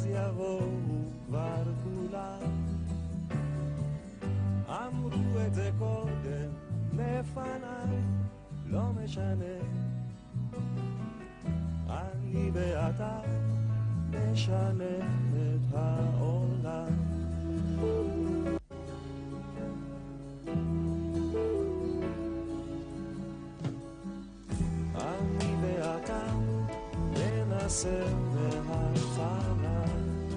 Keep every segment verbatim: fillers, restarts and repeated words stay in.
אז יבואו כבר כולם. אמרו את זה קודם לפניי, לא משנה, אני ואתה נשנה את העולם. אני ואתה ננסה מההתחלה,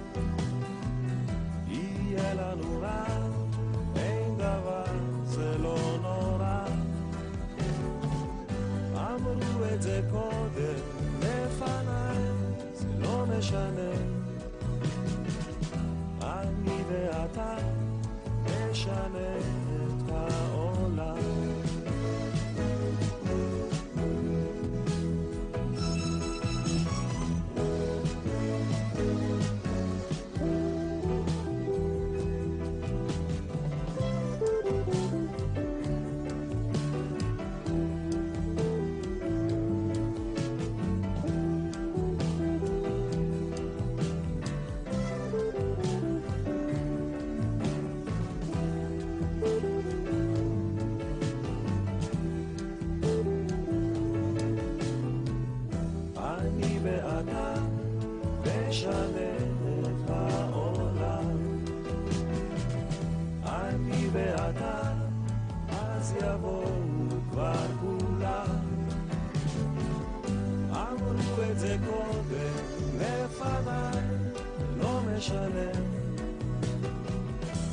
יהיה לנו רע, אין דבר, זה לא נורא. אמרו את זה קודם לפניי, זה לא משנה, אני ואתה נשנה את העולם. אני ואתה נשנה את העולם. אני ואתה, אז יבואו כבר כולם. אמרו את זה קודם לפניי, לא משנה,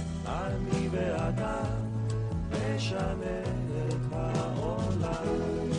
אני ואתה נשנה את העולם.